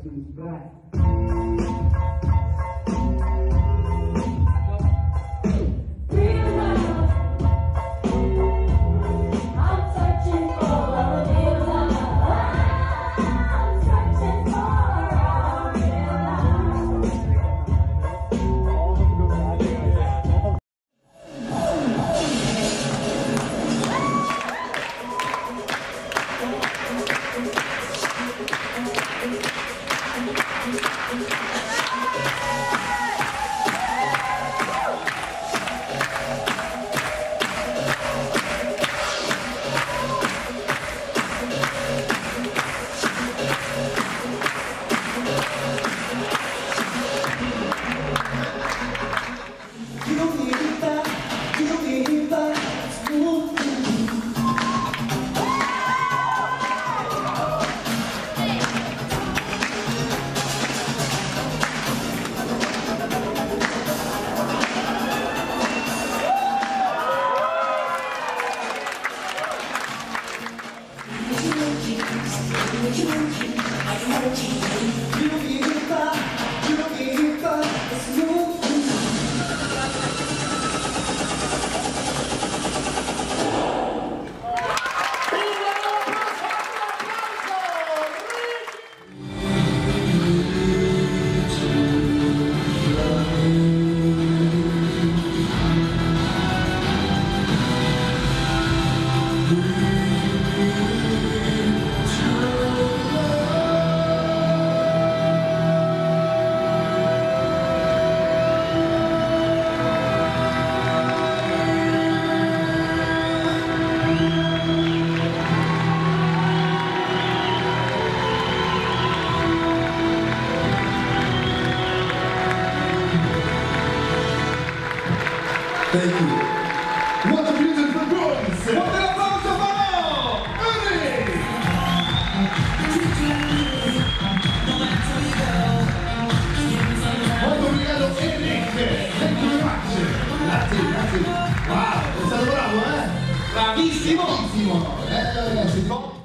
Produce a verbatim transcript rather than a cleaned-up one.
Tutti bravi. Thank you. What a beautiful performance! What an applause for Uri! Molto obrigado Eric! Thank you very much! Grazie, grazie! Wow, è stato bravo, eh? Bravissimo! Bravissimo! Eh, ragazzi,